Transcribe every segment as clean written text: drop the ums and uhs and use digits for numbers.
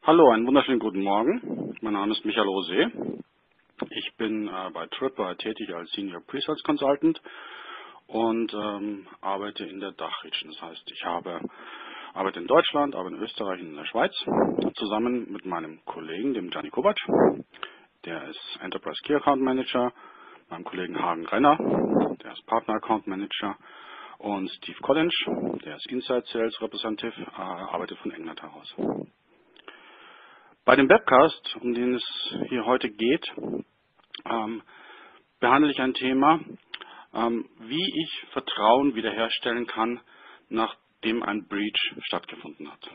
Hallo, einen wunderschönen guten Morgen. Mein Name ist Michael Rosé. Ich bin bei Tripwire tätig als Senior Pre-Sales Consultant und arbeite in der Dachregion. Das heißt, ich arbeite in Deutschland, arbeite in Österreich und in der Schweiz, zusammen mit meinem Kollegen, dem Gianni Kovac. Der ist Enterprise Key Account Manager, meinem Kollegen Hagen Renner, der ist Partner Account Manager, und Steve Collins, der ist Inside Sales Representative, arbeitet von England heraus. Bei dem Webcast, um den es hier heute geht, behandle ich ein Thema, wie ich Vertrauen wiederherstellen kann, nachdem ein Breach stattgefunden hat.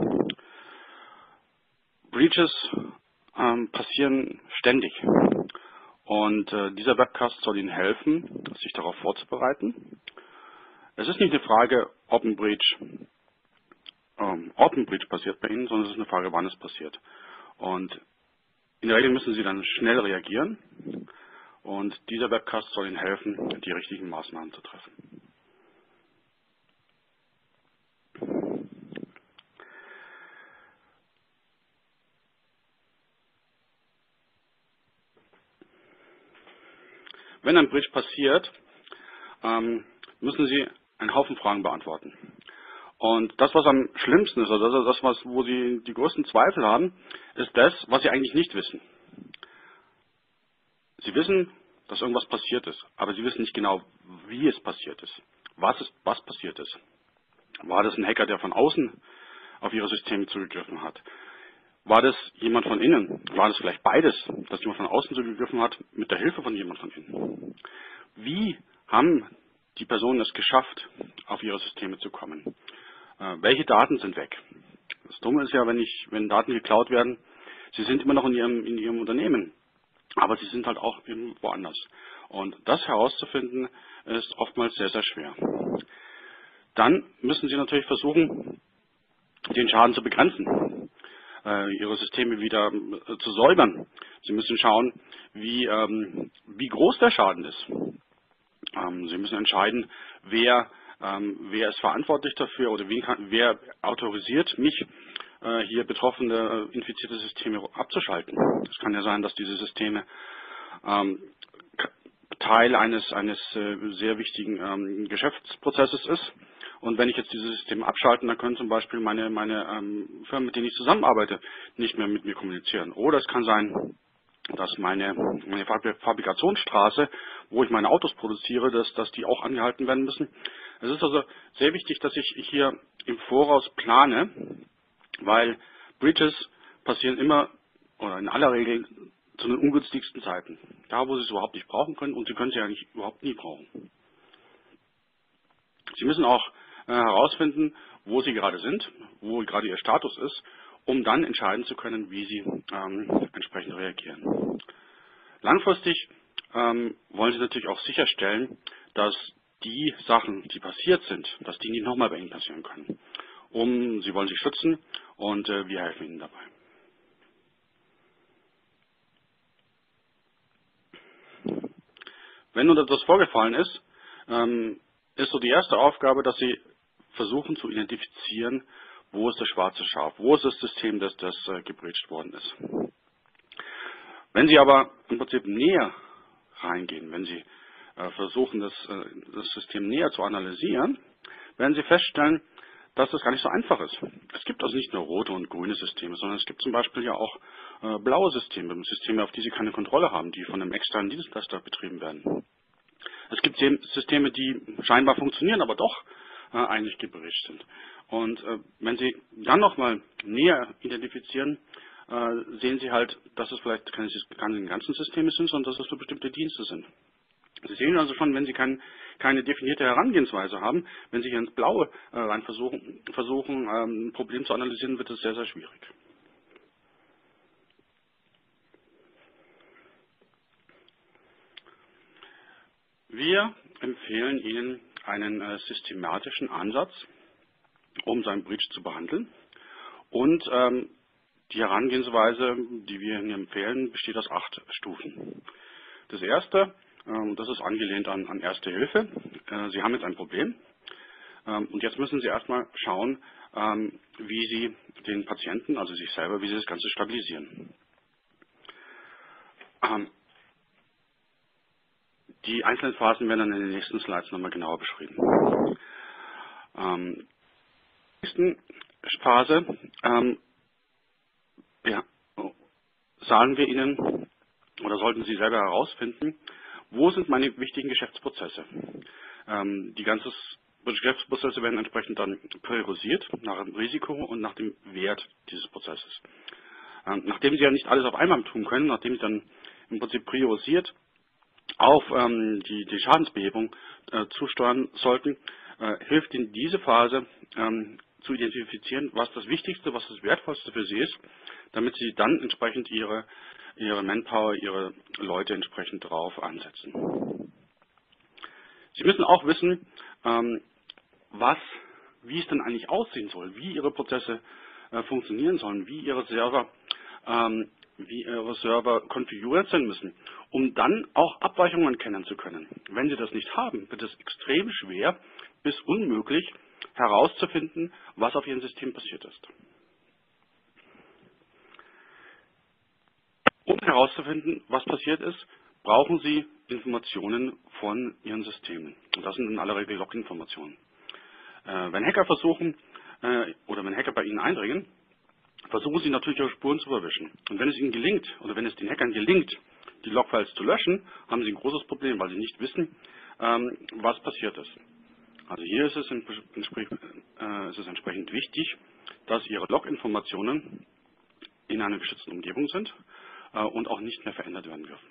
Breaches passieren ständig und dieser Webcast soll Ihnen helfen, sich darauf vorzubereiten. Es ist nicht eine Frage, ob ein Breach passiert bei Ihnen, sondern es ist eine Frage, wann es passiert. Und in der Regel müssen Sie dann schnell reagieren und dieser Webcast soll Ihnen helfen, die richtigen Maßnahmen zu treffen. Wenn ein Breach passiert, müssen Sie einen Haufen Fragen beantworten. Und das, was am schlimmsten ist, also das, wo Sie die größten Zweifel haben, ist das, was Sie eigentlich nicht wissen. Sie wissen, dass irgendwas passiert ist, aber Sie wissen nicht genau, wie es passiert ist. Was passiert ist. War das ein Hacker, der von außen auf Ihre Systeme zugegriffen hat? War das jemand von innen? War das vielleicht beides, dass jemand von außen zugegriffen hat mit der Hilfe von jemand von innen? Wie haben die Personen es geschafft, auf ihre Systeme zu kommen? Welche Daten sind weg? Das Dumme ist ja, wenn Daten geklaut werden, sie sind immer noch in ihrem Unternehmen, aber sie sind halt auch woanders. Und das herauszufinden, ist oftmals sehr, sehr schwer. Dann müssen Sie natürlich versuchen, den Schaden zu begrenzen, Ihre Systeme wieder zu säubern. Sie müssen schauen, wie groß der Schaden ist. Sie müssen entscheiden, wer ist verantwortlich dafür oder wer autorisiert mich, hier betroffene infizierte Systeme abzuschalten. Es kann ja sein, dass diese Systeme Teil eines sehr wichtigen Geschäftsprozesses ist. Und wenn ich jetzt dieses System abschalte, dann können zum Beispiel meine Firmen, mit denen ich zusammenarbeite, nicht mehr mit mir kommunizieren. Oder es kann sein, dass meine Fabrikationsstraße, wo ich meine Autos produziere, dass die auch angehalten werden müssen. Es ist also sehr wichtig, dass ich hier im Voraus plane, weil Breaches passieren immer oder in aller Regel zu den ungünstigsten Zeiten. Da, wo Sie es überhaupt nicht brauchen können, und Sie können es ja eigentlich überhaupt nie brauchen. Sie müssen auch herausfinden, wo Sie gerade sind, wo gerade Ihr Status ist, um dann entscheiden zu können, wie Sie entsprechend reagieren. Langfristig wollen Sie natürlich auch sicherstellen, dass die Sachen, die passiert sind, dass die nicht nochmal bei Ihnen passieren können. Sie wollen sich schützen und wir helfen Ihnen dabei. Wenn nun etwas vorgefallen ist, ist so die erste Aufgabe, dass Sie versuchen zu identifizieren, wo ist das schwarze Schaf, wo ist das System, das gebreacht worden ist. Wenn Sie aber im Prinzip näher reingehen, wenn Sie versuchen, das System näher zu analysieren, werden Sie feststellen, dass das gar nicht so einfach ist. Es gibt also nicht nur rote und grüne Systeme, sondern es gibt zum Beispiel ja auch blaue Systeme, Systeme, auf die Sie keine Kontrolle haben, die von einem externen Dienstleister betrieben werden. Es gibt Systeme, die scheinbar funktionieren, aber doch eigentlich gebreacht sind. Und wenn Sie dann nochmal näher identifizieren, sehen Sie halt, dass es vielleicht keine ganzen Systeme sind, sondern dass es für bestimmte Dienste sind. Sie sehen also schon, wenn Sie keine definierte Herangehensweise haben, wenn Sie hier ins Blaue rein versuchen ein Problem zu analysieren, wird es sehr, sehr schwierig. Wir empfehlen Ihnen einen systematischen Ansatz, um seinen Breach zu behandeln. Und die Herangehensweise, die wir Ihnen empfehlen, besteht aus 8 Stufen. Das erste, das ist angelehnt an Erste Hilfe. Sie haben jetzt ein Problem. Und jetzt müssen Sie erstmal schauen, wie Sie den Patienten, also sich selber, wie Sie das Ganze stabilisieren. Die einzelnen Phasen werden dann in den nächsten Slides nochmal genauer beschrieben. In der nächsten Phase sagen wir Ihnen, oder sollten Sie selber herausfinden, wo sind meine wichtigen Geschäftsprozesse. Die ganzen Geschäftsprozesse werden entsprechend dann priorisiert nach dem Risiko und nach dem Wert dieses Prozesses. Nachdem Sie ja nicht alles auf einmal tun können, nachdem Sie dann im Prinzip priorisiert auf die Schadensbehebung zusteuern sollten, hilft Ihnen diese Phase zu identifizieren, was das Wichtigste, was das Wertvollste für Sie ist, damit Sie dann entsprechend Ihre Manpower, Ihre Leute entsprechend darauf ansetzen. Sie müssen auch wissen, wie es denn eigentlich aussehen soll, wie Ihre Prozesse funktionieren sollen, wie Ihre Server konfiguriert sein müssen, um dann auch Abweichungen erkennen zu können. Wenn Sie das nicht haben, wird es extrem schwer bis unmöglich herauszufinden, was auf Ihrem System passiert ist. Um herauszufinden, was passiert ist, brauchen Sie Informationen von Ihren Systemen. Und das sind in aller Regel Log-Informationen. Wenn Hacker versuchen, oder wenn Hacker bei Ihnen eindringen, versuchen Sie natürlich Ihre Spuren zu verwischen. Und wenn es Ihnen gelingt, oder wenn es den Hackern gelingt, die Logfiles zu löschen, haben Sie ein großes Problem, weil Sie nicht wissen, was passiert ist. Also hier ist es entsprechend wichtig, dass Ihre Log-Informationen in einer geschützten Umgebung sind und auch nicht mehr verändert werden dürfen.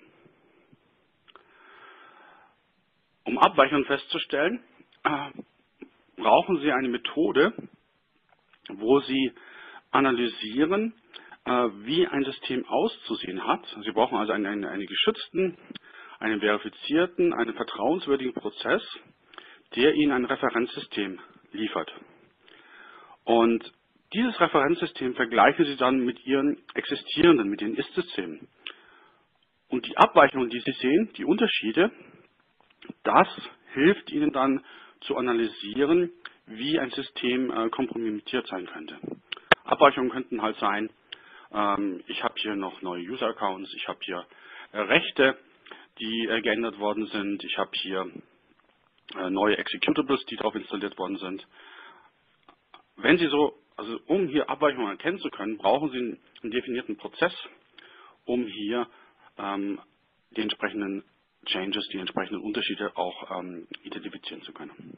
Um Abweichungen festzustellen, brauchen Sie eine Methode, wo Sie analysieren, wie ein System auszusehen hat. Sie brauchen also einen geschützten, einen verifizierten, einen vertrauenswürdigen Prozess, der Ihnen ein Referenzsystem liefert. Und dieses Referenzsystem vergleichen Sie dann mit Ihren existierenden, mit Ihren Ist-Systemen. Und die Abweichungen, die Sie sehen, die Unterschiede, das hilft Ihnen dann zu analysieren, wie ein System kompromittiert sein könnte. Abweichungen könnten halt sein, ich habe hier noch neue User-Accounts, ich habe hier Rechte, die geändert worden sind, ich habe hier neue Executables, die darauf installiert worden sind. Wenn Sie um hier Abweichungen erkennen zu können, brauchen Sie einen definierten Prozess, um hier die entsprechenden Changes, die entsprechenden Unterschiede auch identifizieren zu können.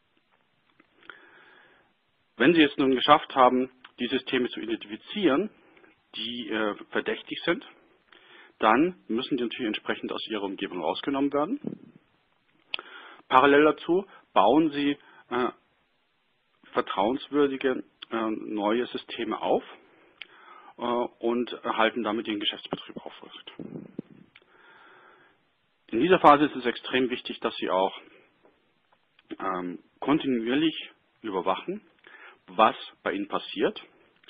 Wenn Sie jetzt nun geschafft haben, die Systeme zu identifizieren, die verdächtig sind, dann müssen die natürlich entsprechend aus Ihrer Umgebung rausgenommen werden. Parallel dazu bauen Sie vertrauenswürdige neue Systeme auf und erhalten damit Ihren Geschäftsbetrieb aufrecht. In dieser Phase ist es extrem wichtig, dass Sie auch kontinuierlich überwachen, was bei Ihnen passiert,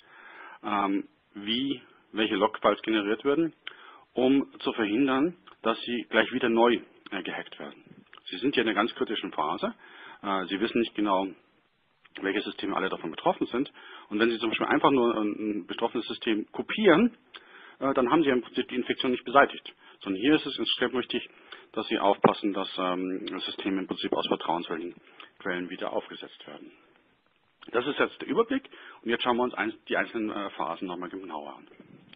welche Logfiles generiert werden, um zu verhindern, dass Sie gleich wieder neu gehackt werden. Sie sind hier in einer ganz kritischen Phase. Sie wissen nicht genau, welche Systeme alle davon betroffen sind. Und wenn Sie zum Beispiel einfach nur ein betroffenes System kopieren, dann haben Sie im Prinzip die Infektion nicht beseitigt. Sondern hier ist es extrem wichtig, dass Sie aufpassen, dass Systeme im Prinzip aus vertrauenswürdigen Quellen wieder aufgesetzt werden. Das ist jetzt der Überblick und jetzt schauen wir uns die einzelnen Phasen nochmal genauer an.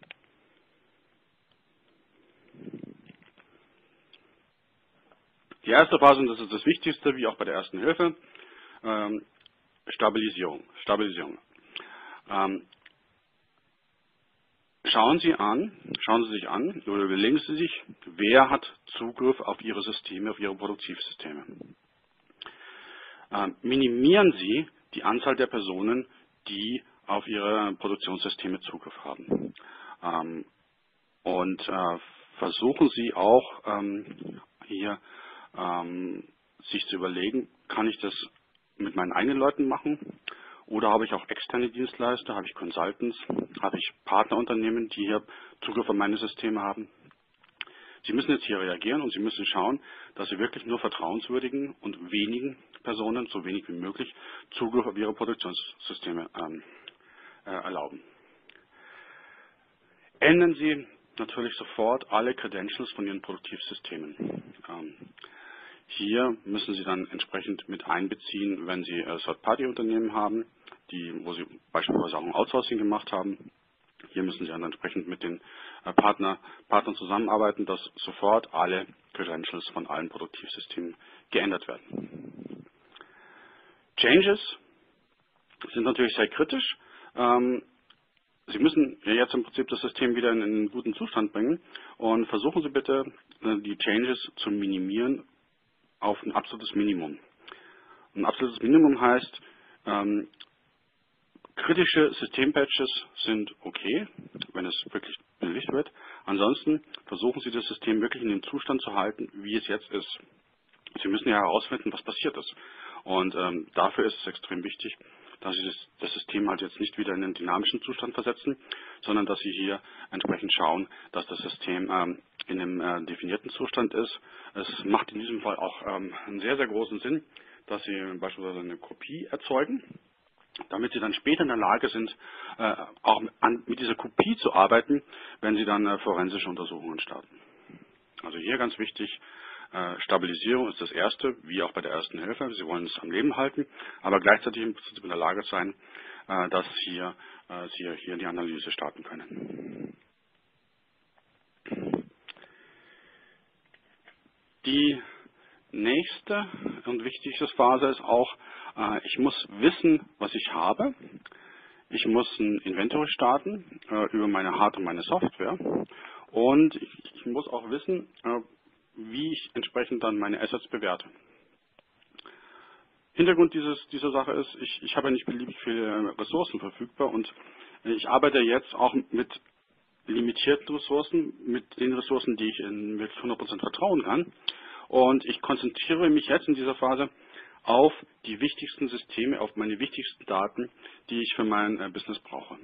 Die erste Phase, und das ist das Wichtigste, wie auch bei der ersten Hilfe, Stabilisierung. Schauen Sie sich an oder überlegen Sie sich, wer hat Zugriff auf Ihre Systeme, auf Ihre Produktivsysteme. Minimieren Sie die Anzahl der Personen, die auf Ihre Produktionssysteme Zugriff haben. Und versuchen Sie auch hier sich zu überlegen, kann ich das mit meinen eigenen Leuten machen oder habe ich auch externe Dienstleister, habe ich Consultants, habe ich Partnerunternehmen, die hier Zugriff auf meine Systeme haben. Sie müssen jetzt hier reagieren und Sie müssen schauen, dass Sie wirklich nur vertrauenswürdigen und wenigen Personen so wenig wie möglich Zugriff auf ihre Produktionssysteme erlauben. Ändern Sie natürlich sofort alle Credentials von Ihren Produktivsystemen. Hier müssen Sie dann entsprechend mit einbeziehen, wenn Sie Third-Party-Unternehmen haben, wo Sie beispielsweise auch ein Outsourcing gemacht haben. Hier müssen Sie dann entsprechend mit den Partnern zusammenarbeiten, dass sofort alle Credentials von allen Produktivsystemen geändert werden. Changes sind natürlich sehr kritisch. Sie müssen jetzt im Prinzip das System wieder in einen guten Zustand bringen und versuchen Sie bitte, die Changes zu minimieren auf ein absolutes Minimum. Ein absolutes Minimum heißt, kritische Systempatches sind okay, wenn es wirklich benötigt wird. Ansonsten versuchen Sie das System wirklich in dem Zustand zu halten, wie es jetzt ist. Sie müssen ja herausfinden, was passiert ist. Und dafür ist es extrem wichtig, dass Sie das System halt jetzt nicht wieder in einen dynamischen Zustand versetzen, sondern dass Sie hier entsprechend schauen, dass das System in einem definierten Zustand ist. Es macht in diesem Fall auch einen sehr, sehr großen Sinn, dass Sie beispielsweise eine Kopie erzeugen, damit Sie dann später in der Lage sind, auch mit dieser Kopie zu arbeiten, wenn Sie dann forensische Untersuchungen starten. Also hier ganz wichtig, Stabilisierung ist das Erste, wie auch bei der Ersten Hilfe. Sie wollen es am Leben halten, aber gleichzeitig im Prinzip in der Lage sein, dass Sie hier die Analyse starten können. Die nächste und wichtigste Phase ist auch, ich muss wissen, was ich habe. Ich muss ein Inventory starten über meine Hard- und meine Software. Und ich muss auch wissen, wie ich entsprechend dann meine Assets bewerte. Hintergrund dieser Sache ist, ich habe ja nicht beliebig viele Ressourcen verfügbar und ich arbeite jetzt auch mit limitierten Ressourcen, mit den Ressourcen, die ich mit 100% vertrauen kann. Und ich konzentriere mich jetzt in dieser Phase auf die wichtigsten Systeme, auf meine wichtigsten Daten, die ich für mein Business brauche.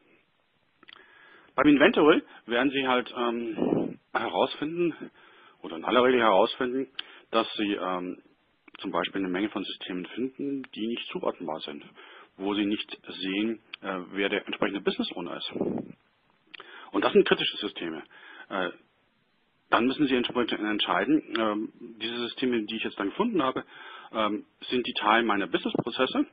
Beim Inventory werden Sie halt herausfinden, oder in aller Regel herausfinden, dass Sie zum Beispiel eine Menge von Systemen finden, die nicht zuordnenbar sind, wo Sie nicht sehen, wer der entsprechende Business Owner ist. Und das sind kritische Systeme. Dann müssen Sie entsprechend entscheiden, diese Systeme, die ich jetzt dann gefunden habe, sind die Teil meiner Businessprozesse.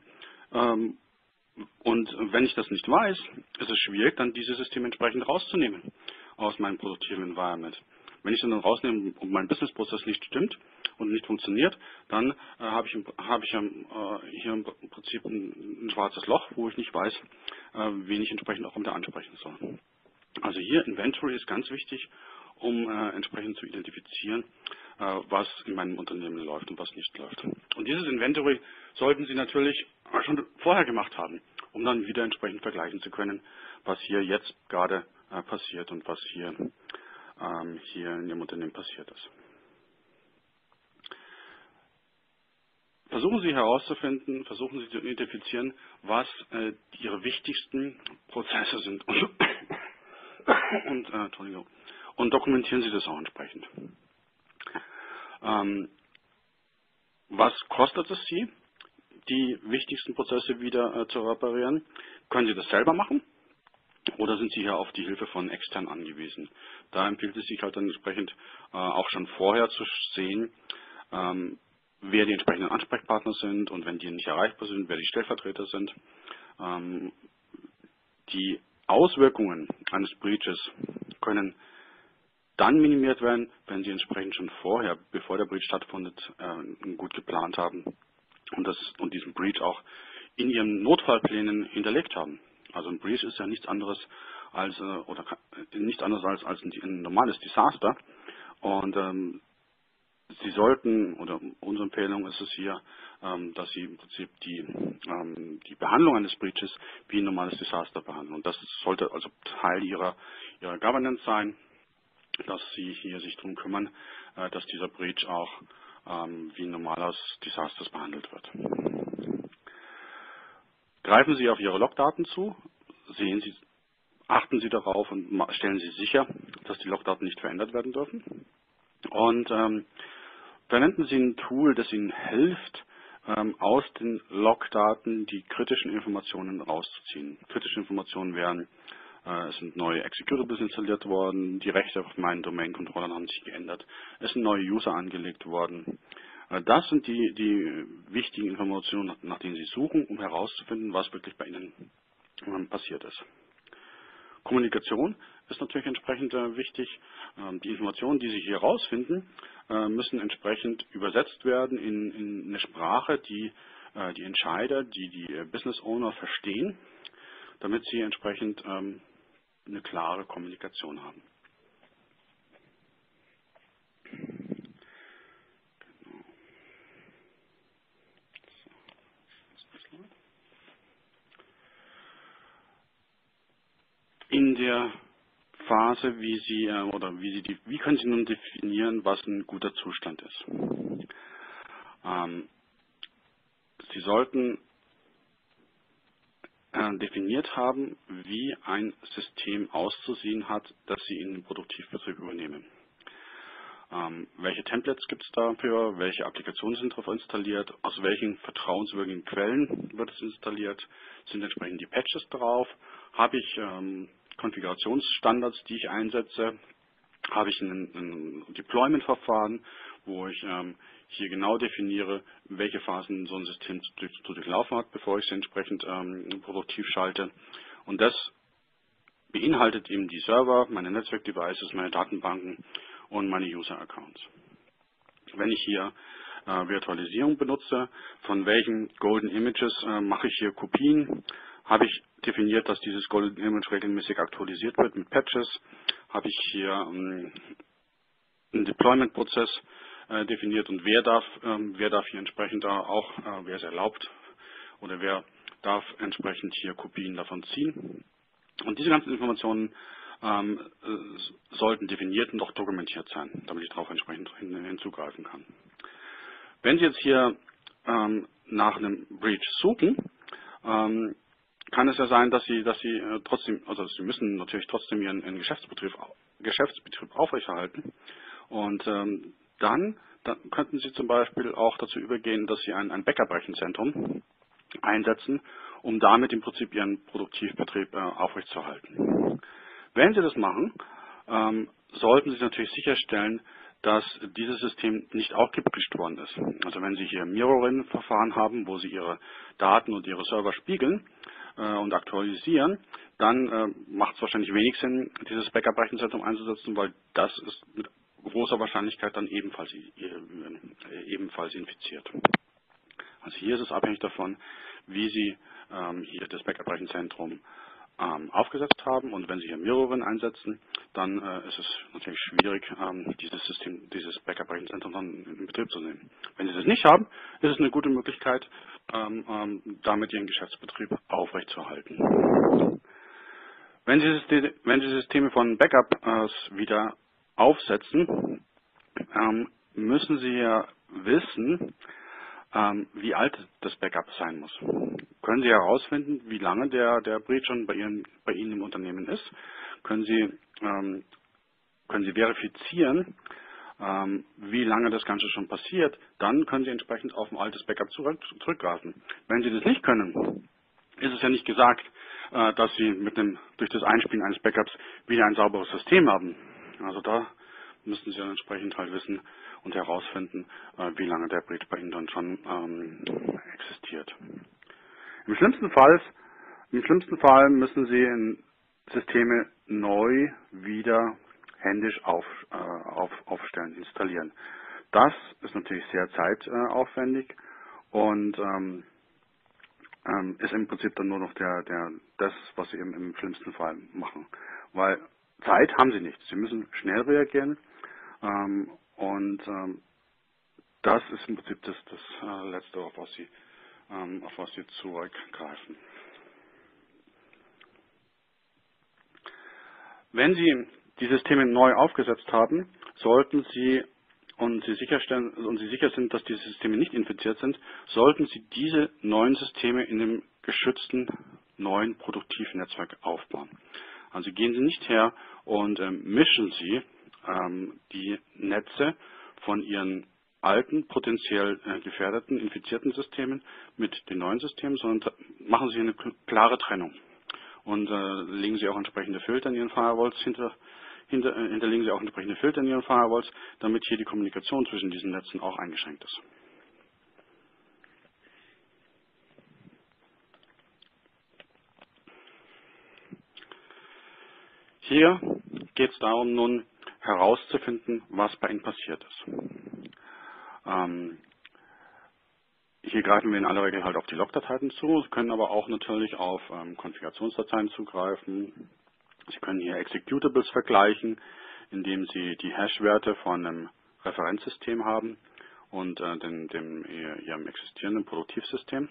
Und wenn ich das nicht weiß, ist es schwierig, dann diese Systeme entsprechend rauszunehmen aus meinem produktiven Environment. Wenn ich sie dann rausnehme und mein Businessprozess nicht stimmt und nicht funktioniert, dann habe ich hier im Prinzip ein schwarzes Loch, wo ich nicht weiß, wen ich entsprechend auch wieder ansprechen soll. Also hier Inventory ist ganz wichtig, um entsprechend zu identifizieren, was in meinem Unternehmen läuft und was nicht läuft. Und dieses Inventory sollten Sie natürlich schon vorher gemacht haben, um dann wieder entsprechend vergleichen zu können, was hier jetzt gerade passiert und was hier in Ihrem Unternehmen passiert ist. Versuchen Sie herauszufinden, versuchen Sie zu identifizieren, was Ihre wichtigsten Prozesse sind und dokumentieren Sie das auch entsprechend. Was kostet es Sie, die wichtigsten Prozesse wieder zu reparieren? Können Sie das selber machen? Oder sind Sie hier auf die Hilfe von extern angewiesen? Da empfiehlt es sich halt dann entsprechend auch schon vorher zu sehen, wer die entsprechenden Ansprechpartner sind und wenn die nicht erreichbar sind, wer die Stellvertreter sind. Die Auswirkungen eines Breaches können dann minimiert werden, wenn Sie entsprechend schon vorher, bevor der Breach stattfindet, gut geplant haben und diesen Breach auch in Ihren Notfallplänen hinterlegt haben. Also ein Breach ist ja nichts anderes als ein normales Desaster. Und Sie sollten, oder unsere Empfehlung ist es hier, dass Sie im Prinzip die Behandlung eines Breaches wie ein normales Desaster behandeln. Und das sollte also Teil Ihrer Governance sein, dass Sie hier sich darum kümmern, dass dieser Breach auch wie ein normales Desaster behandelt wird. Greifen Sie auf Ihre Logdaten zu, achten Sie darauf und stellen Sie sicher, dass die Logdaten nicht verändert werden dürfen. Und verwenden Sie ein Tool, das Ihnen hilft, aus den Logdaten die kritischen Informationen rauszuziehen. Kritische Informationen wären, es sind neue Executables installiert worden, die Rechte auf meinen Domain-Controllern haben sich geändert, es sind neue User angelegt worden. Das sind die wichtigen Informationen, nach denen Sie suchen, um herauszufinden, was wirklich bei Ihnen passiert ist. Kommunikation ist natürlich entsprechend wichtig. Die Informationen, die Sie hier herausfinden, müssen entsprechend übersetzt werden in eine Sprache, die die Entscheider, die Business Owner verstehen, damit sie entsprechend eine klare Kommunikation haben. In der Phase, wie können Sie nun definieren, was ein guter Zustand ist? Sie sollten definiert haben, wie ein System auszusehen hat, das Sie in den Produktivbetrieb übernehmen. Welche Templates gibt es dafür? Welche Applikationen sind darauf installiert? Aus welchen vertrauenswürdigen Quellen wird es installiert? Sind entsprechend die Patches drauf? Habe ich Konfigurationsstandards, die ich einsetze? Habe ich ein Deployment-Verfahren, wo ich hier genau definiere, welche Phasen so ein System zu durchlaufen hat, bevor ich es entsprechend produktiv schalte. Und das beinhaltet eben die Server, meine Netzwerk-Devices, meine Datenbanken und meine User-Accounts. Wenn ich hier Virtualisierung benutze, von welchen Golden Images mache ich hier Kopien? Habe ich definiert, dass dieses Golden Image regelmäßig aktualisiert wird mit Patches? Habe ich hier einen Deployment-Prozess definiert und wer darf hier entsprechend auch, wer es erlaubt oder wer darf entsprechend hier Kopien davon ziehen? Und diese ganzen Informationen sollten definiert und auch dokumentiert sein, damit ich darauf entsprechend hinzugreifen kann. Wenn Sie jetzt hier nach einem Breach suchen, kann es ja sein, dass Sie trotzdem, also Sie müssen natürlich trotzdem Ihren Geschäftsbetrieb aufrechterhalten. Und dann könnten Sie zum Beispiel auch dazu übergehen, dass Sie ein Backup-Rechenzentrum einsetzen, um damit im Prinzip Ihren Produktivbetrieb aufrechtzuerhalten. Wenn Sie das machen, sollten Sie natürlich sicherstellen, dass dieses System nicht auch gebreached worden ist. Also wenn Sie hier Mirroring-Verfahren haben, wo Sie Ihre Daten und Ihre Server spiegeln und aktualisieren, dann macht es wahrscheinlich wenig Sinn, dieses Backup-Rechenzentrum einzusetzen, weil das ist mit großer Wahrscheinlichkeit dann ebenfalls infiziert. Also hier ist es abhängig davon, wie Sie hier das Backup-Rechenzentrum aufgesetzt haben, und wenn Sie hier Mirroring einsetzen, dann ist es natürlich schwierig, dieses Backup-Rechenzentrum dann in Betrieb zu nehmen. Wenn Sie das nicht haben, ist es eine gute Möglichkeit, damit Ihren Geschäftsbetrieb aufrechtzuerhalten. Wenn Sie Systeme von Backups wieder aufsetzen, müssen Sie ja wissen, wie alt das Backup sein muss. Können Sie herausfinden, wie lange der Breach schon bei Ihnen im Unternehmen ist? Können Sie verifizieren, wie lange das Ganze schon passiert? Dann können Sie entsprechend auf ein altes Backup zurückgreifen. Wenn Sie das nicht können, ist es ja nicht gesagt, dass Sie durch das Einspielen eines Backups wieder ein sauberes System haben. Also da müssten Sie dann entsprechend halt wissen und herausfinden, wie lange der Breach bei Ihnen dann schon existiert. Im schlimmsten Fall müssen Sie Systeme neu wieder händisch aufstellen, installieren. Das ist natürlich sehr zeitaufwendig und ist im Prinzip dann nur noch das, was Sie im schlimmsten Fall machen. Weil Zeit haben Sie nicht. Sie müssen schnell reagieren und das ist im Prinzip das Letzte, auf was Sie zurückgreifen. Wenn Sie die Systeme neu aufgesetzt haben, sollten Sie und Sie sicher sind, dass diese Systeme nicht infiziert sind, sollten Sie diese neuen Systeme in einem geschützten neuen Produktivnetzwerk aufbauen. Also gehen Sie nicht her und mischen Sie die Netze von Ihren alten, potenziell gefährdeten, infizierten Systemen mit den neuen Systemen, sondern machen Sie eine klare Trennung. Und legen Sie auch entsprechende Filter in Ihren Firewalls hinterlegen Sie auch entsprechende Filter in Ihren Firewalls, damit hier die Kommunikation zwischen diesen Netzen auch eingeschränkt ist. Hier geht es darum, nun herauszufinden, was bei Ihnen passiert ist. Hier greifen wir in aller Regel halt auf die Logdateien zu. Sie können aber auch natürlich auf Konfigurationsdateien zugreifen. Sie können hier Executables vergleichen, indem Sie die Hash-Werte von einem Referenzsystem haben und Ihrem existierenden Produktivsystem.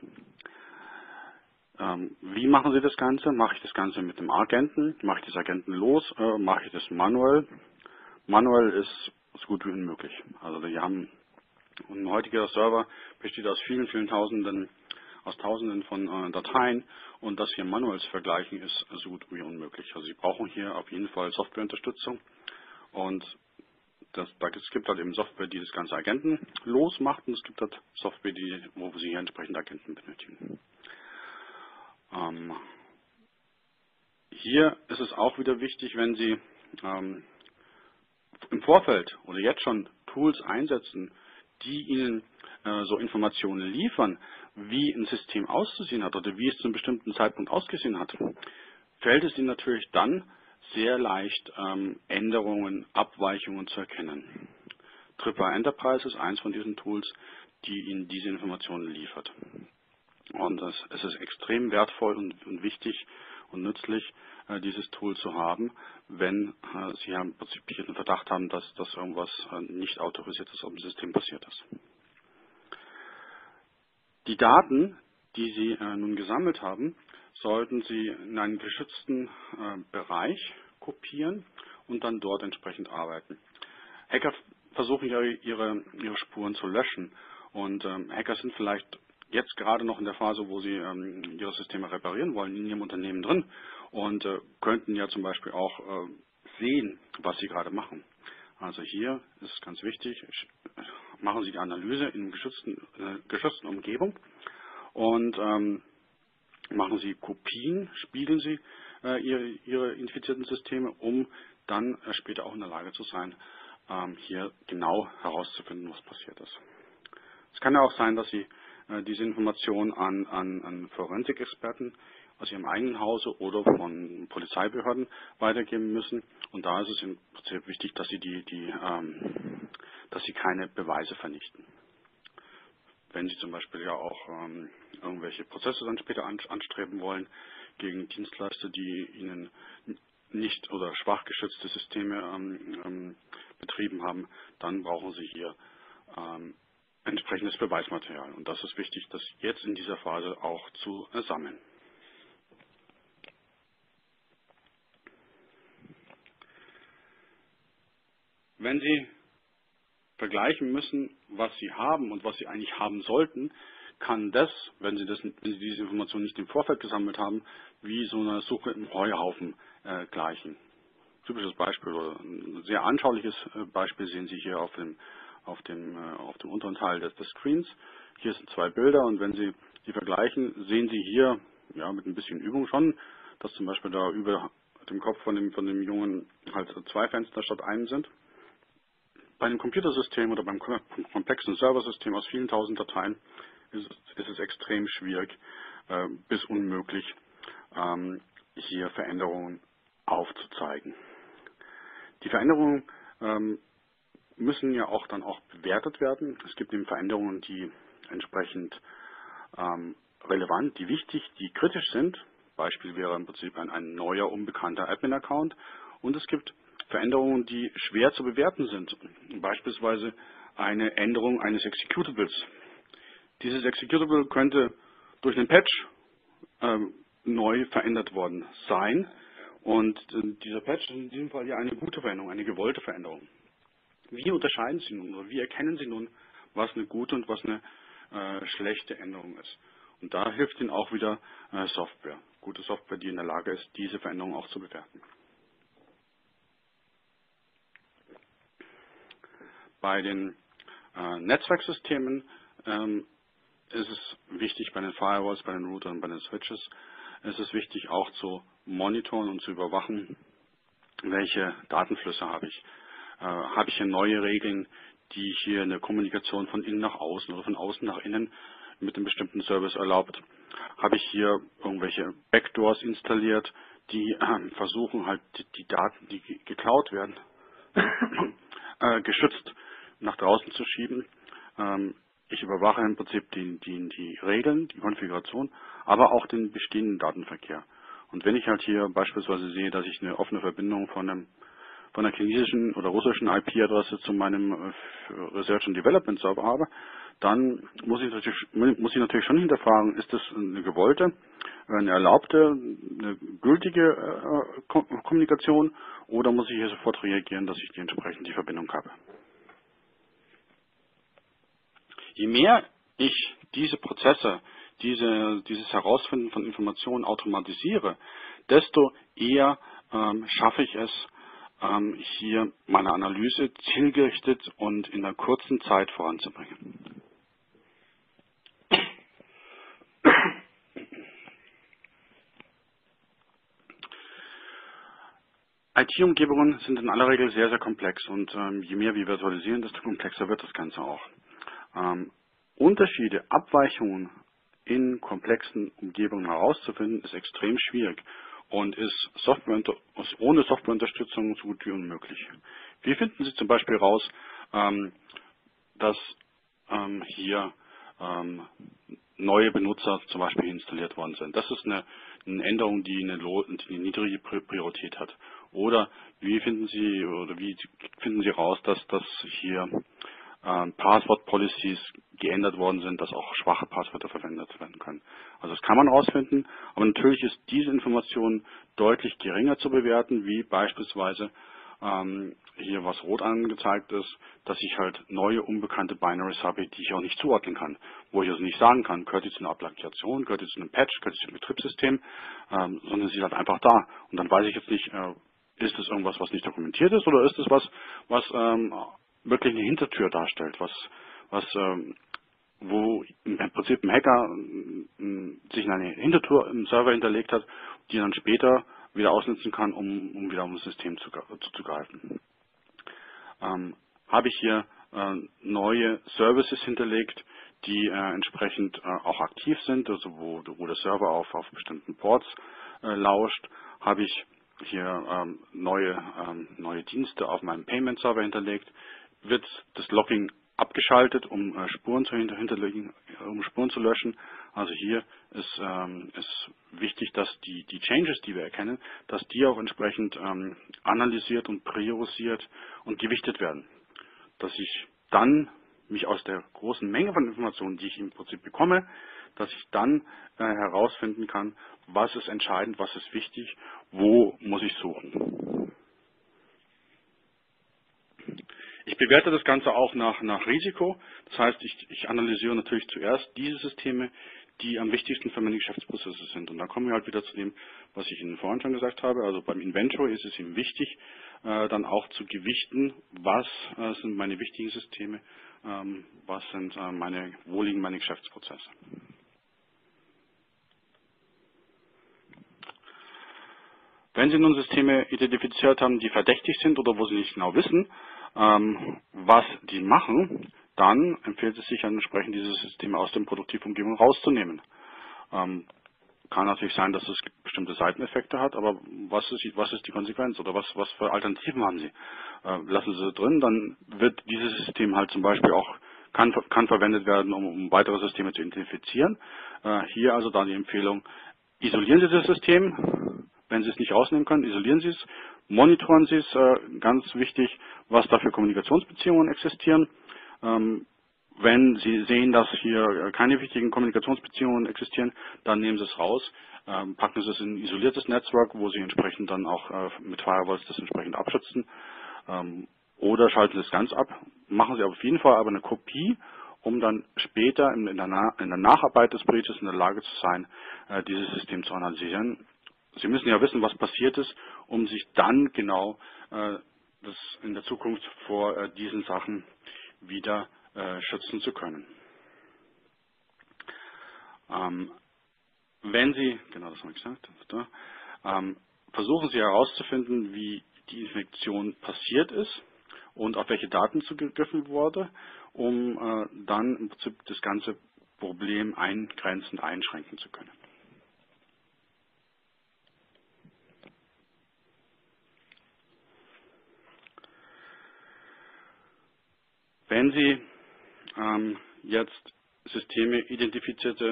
Wie machen Sie das Ganze? Mache ich das Ganze mit dem Agenten? Mache ich das Agenten los? Mache ich das manuell? Manuell ist so gut wie unmöglich. Also wir haben ein heutiger Server besteht aus vielen Tausenden von Dateien und das hier manuell zu vergleichen ist so gut wie unmöglich. Also Sie brauchen hier auf jeden Fall Softwareunterstützung und es gibt halt eben Software, die das ganze Agenten losmacht und es gibt halt Software, wo Sie hier entsprechend Agenten benötigen. Hier ist es auch wieder wichtig, wenn Sie im Vorfeld oder jetzt schon Tools einsetzen, die Ihnen so Informationen liefern, wie ein System auszusehen hat oder wie es zu einem bestimmten Zeitpunkt ausgesehen hat, fällt es Ihnen natürlich dann sehr leicht, Änderungen, Abweichungen zu erkennen. Tripwire Enterprise ist eins von diesen Tools, die Ihnen diese Informationen liefert. Und es ist extrem wertvoll und wichtig und nützlich, dieses Tool zu haben, wenn Sie im Prinzip den Verdacht haben, dass irgendwas nicht autorisiertes auf dem System passiert ist. Die Daten, die Sie nun gesammelt haben, sollten Sie in einen geschützten Bereich kopieren und dann dort entsprechend arbeiten. Hacker versuchen ja ihre Spuren zu löschen und Hacker sind vielleicht jetzt gerade noch in der Phase, wo sie ihre Systeme reparieren wollen, in ihrem Unternehmen drin und könnten ja zum Beispiel auch sehen, was sie gerade machen. Also hier ist es ganz wichtig, machen Sie die Analyse in geschützten Umgebung und machen Sie Kopien, spiegeln Sie Ihre infizierten Systeme, um dann später auch in der Lage zu sein, hier genau herauszufinden, was passiert ist. Es kann ja auch sein, dass Sie diese Informationen an Forensikexperten aus Ihrem eigenen Hause oder von Polizeibehörden weitergeben müssen. Und da ist es im Prinzip wichtig, dass Sie dass Sie keine Beweise vernichten. Wenn Sie zum Beispiel ja auch irgendwelche Prozesse dann später anstreben wollen gegen Dienstleister, die Ihnen nicht oder schwach geschützte Systeme betrieben haben, dann brauchen Sie hier entsprechendes Beweismaterial. Und das ist wichtig, das jetzt in dieser Phase auch zu sammeln. Wenn Sie vergleichen müssen, was Sie haben und was Sie eigentlich haben sollten, kann das, wenn Sie diese Information nicht im Vorfeld gesammelt haben, wie so eine Suche im Heuhaufen gleichen. Typisches Beispiel oder ein sehr anschauliches Beispiel sehen Sie hier auf dem unteren Teil des Screens. Hier sind zwei Bilder und wenn Sie die vergleichen, sehen Sie hier ja mit ein bisschen Übung schon, dass zum Beispiel da über dem Kopf von dem Jungen halt zwei Fenster statt einem sind. Bei einem Computersystem oder beim komplexen Serversystem aus vielen tausend Dateien ist es extrem schwierig bis unmöglich, hier Veränderungen aufzuzeigen. Die Veränderungen müssen ja auch dann auch bewertet werden. Es gibt eben Veränderungen, die entsprechend relevant, die wichtig, die kritisch sind. Beispiel wäre im Prinzip ein neuer, unbekannter Admin-Account. Und es gibt Veränderungen, die schwer zu bewerten sind. Beispielsweise eine Änderung eines Executables. Dieses Executable könnte durch einen Patch neu verändert worden sein. Und dieser Patch ist in diesem Fall ja eine gute Veränderung, eine gewollte Veränderung. Wie unterscheiden Sie nun oder wie erkennen Sie nun, was eine gute und was eine schlechte Änderung ist? Und da hilft Ihnen auch wieder Software. Gute Software, die in der Lage ist, diese Veränderung auch zu bewerten. Bei den Netzwerksystemen ist es wichtig, bei den Firewalls, bei den Routern, bei den Switches, ist es wichtig auch zu monitoren und zu überwachen, welche Datenflüsse habe ich. Habe ich hier neue Regeln, die hier eine Kommunikation von innen nach außen oder von außen nach innen mit einem bestimmten Service erlaubt? Habe ich hier irgendwelche Backdoors installiert, die versuchen halt die Daten, die geklaut werden, geschützt nach draußen zu schieben? Ich überwache im Prinzip die Regeln, die Konfiguration, aber auch den bestehenden Datenverkehr. Und wenn ich halt hier beispielsweise sehe, dass ich eine offene Verbindung von einer chinesischen oder russischen IP-Adresse zu meinem Research and Development Server habe, dann muss ich natürlich schon hinterfragen, ist das eine gewollte, eine erlaubte, eine gültige Kommunikation, oder muss ich hier sofort reagieren, dass ich entsprechend die Verbindung habe. Je mehr ich diese Prozesse, dieses Herausfinden von Informationen automatisiere, desto eher schaffe ich es, hier meine Analyse zielgerichtet und in einer kurzen Zeit voranzubringen. IT-Umgebungen sind in aller Regel sehr, sehr komplex und je mehr wir virtualisieren, desto komplexer wird das Ganze auch. Unterschiede, Abweichungen in komplexen Umgebungen herauszufinden, ist extrem schwierig und ist ohne Softwareunterstützung so gut wie unmöglich. Wie finden Sie zum Beispiel raus, dass hier neue Benutzer zum Beispiel installiert worden sind? Das ist eine Änderung, die eine niedrige Priorität hat. Oder wie finden Sie raus, dass hier Passwort-Policies geändert worden sind, dass auch schwache Passwörter verwendet werden können? Also das kann man herausfinden, aber natürlich ist diese Information deutlich geringer zu bewerten, wie beispielsweise hier, was rot angezeigt ist, dass ich halt neue, unbekannte Binaries habe, die ich auch nicht zuordnen kann. Wo ich also nicht sagen kann, gehört die zu einer Applikation, gehört die zu einem Patch, gehört die zu einem Betriebssystem, sondern sie ist halt einfach da. Und dann weiß ich jetzt nicht, ist es irgendwas, was nicht dokumentiert ist, oder ist es was wirklich eine Hintertür darstellt, wo im Prinzip ein Hacker sich eine Hintertür im Server hinterlegt hat, die er dann später wieder ausnutzen kann, um wieder um das System zuzugreifen. Habe ich hier neue Services hinterlegt, die entsprechend auch aktiv sind, also wo der Server auf bestimmten Ports lauscht? Habe ich hier neue Dienste auf meinem Payment-Server hinterlegt? Wird das Logging abgeschaltet, um Spuren zu hinterlegen, um Spuren zu löschen? Also hier ist wichtig, dass die Changes, die wir erkennen, dass die auch entsprechend analysiert und priorisiert und gewichtet werden. Dass ich dann mich aus der großen Menge von Informationen, die ich im Prinzip bekomme, dass ich dann herausfinden kann, was ist entscheidend, was ist wichtig, wo muss ich suchen. Ich bewerte das Ganze auch nach Risiko. Das heißt, ich analysiere natürlich zuerst diese Systeme, die am wichtigsten für meine Geschäftsprozesse sind. Und da kommen wir halt wieder zu dem, was ich Ihnen vorhin schon gesagt habe. Also beim Inventor ist es Ihnen wichtig, dann auch zu gewichten, was sind meine wichtigen Systeme, wo liegen meine Geschäftsprozesse. Wenn Sie nun Systeme identifiziert haben, die verdächtig sind oder wo Sie nicht genau wissen, was die machen, dann empfiehlt es sich entsprechend, diese Systeme aus der Produktivumgebung rauszunehmen. Kann natürlich sein, dass es bestimmte Seiteneffekte hat, aber was ist die Konsequenz oder was für Alternativen haben Sie? Lassen Sie drin, dann wird dieses System halt zum Beispiel auch kann verwendet werden, um weitere Systeme zu identifizieren. Hier also dann die Empfehlung: Isolieren Sie das System. Wenn Sie es nicht rausnehmen können, isolieren Sie es, monitoren Sie es, ganz wichtig, was da für Kommunikationsbeziehungen existieren. Wenn Sie sehen, dass hier keine wichtigen Kommunikationsbeziehungen existieren, dann nehmen Sie es raus, packen Sie es in ein isoliertes Netzwerk, wo Sie entsprechend dann auch mit Firewalls das entsprechend abschützen, oder schalten Sie es ganz ab. Machen Sie auf jeden Fall aber eine Kopie, um dann später in der Nacharbeit des Breaches in der Lage zu sein, dieses System zu analysieren. Sie müssen ja wissen, was passiert ist, um sich dann genau das in der Zukunft vor diesen Sachen wieder schützen zu können. Wenn Sie, genau das habe ich gesagt, versuchen Sie herauszufinden, wie die Infektion passiert ist und auf welche Daten zugegriffen wurde, um dann im Prinzip das ganze Problem eingrenzend einschränken zu können. Wenn Sie jetzt Systeme identifiziert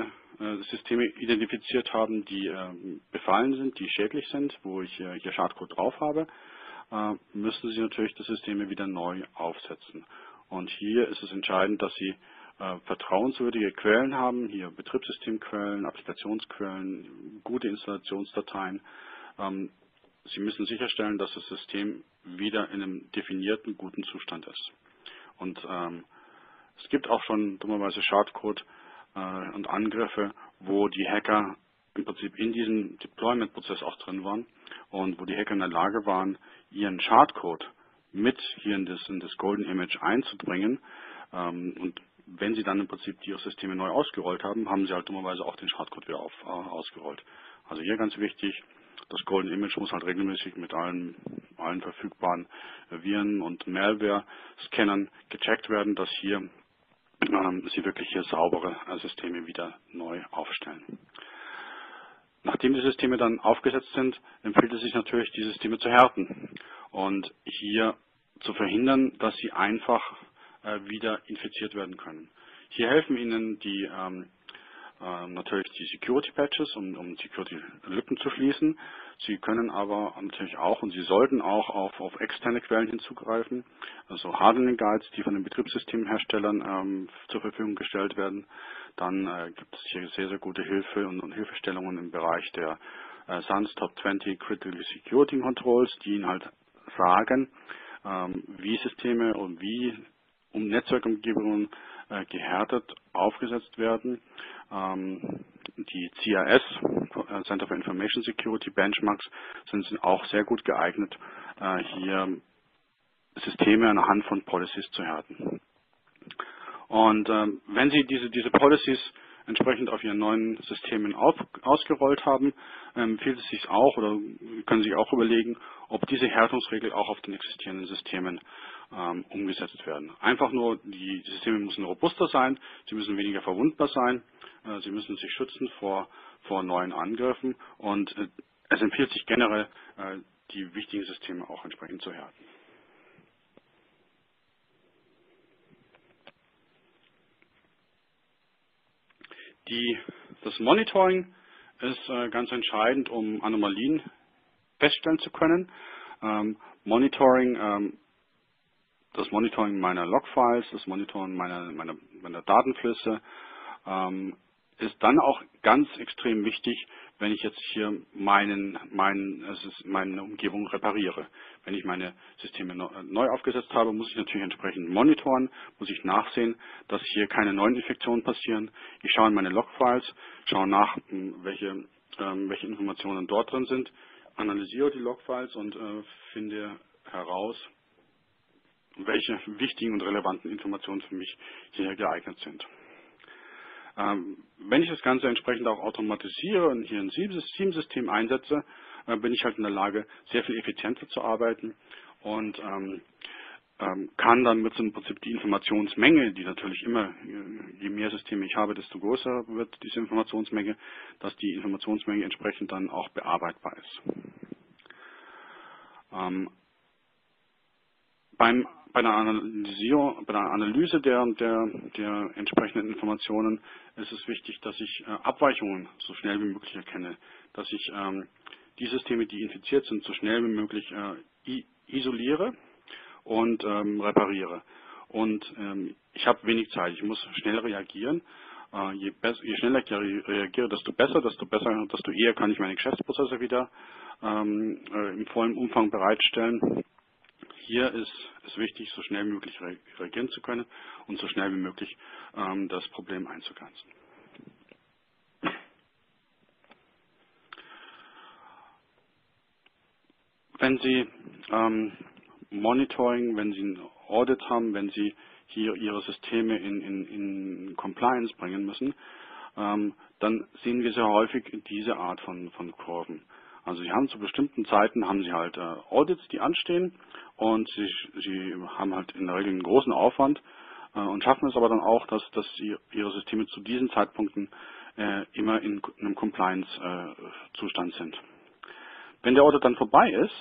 haben, die befallen sind, die schädlich sind, wo ich hier Schadcode drauf habe, müssen Sie natürlich die Systeme wieder neu aufsetzen. Und hier ist es entscheidend, dass Sie vertrauenswürdige Quellen haben, hier Betriebssystemquellen, Applikationsquellen, gute Installationsdateien. Sie müssen sicherstellen, dass das System wieder in einem definierten, guten Zustand ist. Und es gibt auch schon dummerweise Schadcode und Angriffe, wo die Hacker im Prinzip in diesem Deployment-Prozess auch drin waren und wo die Hacker in der Lage waren, ihren Schadcode mit hier in das Golden Image einzubringen. Und wenn sie dann im Prinzip ihre Systeme neu ausgerollt haben, haben sie halt dummerweise auch den Schadcode wieder ausgerollt. Also hier ganz wichtig, das Golden Image muss halt regelmäßig mit allen verfügbaren Viren und Malware-Scannern gecheckt werden, dass hier Sie wirklich hier saubere Systeme wieder neu aufstellen. Nachdem die Systeme dann aufgesetzt sind, empfiehlt es sich natürlich, die Systeme zu härten und hier zu verhindern, dass sie einfach wieder infiziert werden können. Hier helfen Ihnen natürlich die Security Patches, um Security-Lücken zu schließen. Sie können aber natürlich auch und Sie sollten auch auf externe Quellen hinzugreifen, also Hardening Guides, die von den Betriebssystemherstellern zur Verfügung gestellt werden. Dann gibt es hier sehr, sehr gute Hilfe und Hilfestellungen im Bereich der SANS Top 20 Critical Security Controls, die Ihnen halt sagen, wie Systeme und wie Netzwerkumgebungen gehärtet aufgesetzt werden. Die CIS, Center for Information Security Benchmarks, sind auch sehr gut geeignet, hier Systeme anhand von Policies zu härten. Und wenn Sie diese Policies entsprechend auf Ihren neuen Systemen ausgerollt haben, empfiehlt es sich auch oder können Sie auch überlegen, ob diese Härtungsregel auch auf den existierenden Systemen umgesetzt werden. Einfach nur, die Systeme müssen robuster sein, sie müssen weniger verwundbar sein, sie müssen sich schützen vor neuen Angriffen und es empfiehlt sich generell, die wichtigen Systeme auch entsprechend zu härten. Das Monitoring ist ganz entscheidend, um Anomalien feststellen zu können. Das Monitoring meiner Logfiles, das Monitoring meiner Datenflüsse ist dann auch ganz extrem wichtig, wenn ich jetzt hier meine Umgebung repariere. Wenn ich meine Systeme neu aufgesetzt habe, muss ich natürlich entsprechend monitoren, muss ich nachsehen, dass hier keine neuen Infektionen passieren. Ich schaue in meine Logfiles, schaue nach, welche Informationen dort drin sind, analysiere die Logfiles und finde heraus, welche wichtigen und relevanten Informationen für mich hier geeignet sind. Wenn ich das Ganze entsprechend auch automatisiere und hier ein SIEM-System einsetze, bin ich halt in der Lage, sehr viel effizienter zu arbeiten und kann dann mit so im Prinzip die Informationsmenge, die natürlich immer, je mehr Systeme ich habe, desto größer wird diese Informationsmenge, dass die Informationsmenge entsprechend dann auch bearbeitbar ist. Bei der Analyse der entsprechenden Informationen ist es wichtig, dass ich Abweichungen so schnell wie möglich erkenne, dass ich die Systeme, die infiziert sind, so schnell wie möglich isoliere und repariere. Und ich habe wenig Zeit, ich muss schnell reagieren. Je schneller ich reagiere, desto besser, desto eher kann ich meine Geschäftsprozesse wieder im vollen Umfang bereitstellen. Hier ist es wichtig, so schnell wie möglich reagieren zu können und so schnell wie möglich das Problem einzugrenzen. Wenn Sie Monitoring, wenn Sie ein Audit haben, wenn Sie hier ihre Systeme in Compliance bringen müssen, dann sehen wir sehr häufig diese Art von Kurven. Also sie haben zu bestimmten Zeiten haben sie halt Audits, die anstehen, und sie haben halt in der Regel einen großen Aufwand und schaffen es aber dann auch, dass sie ihre Systeme zu diesen Zeitpunkten immer in einem Compliance-Zustand sind. Wenn der Audit dann vorbei ist,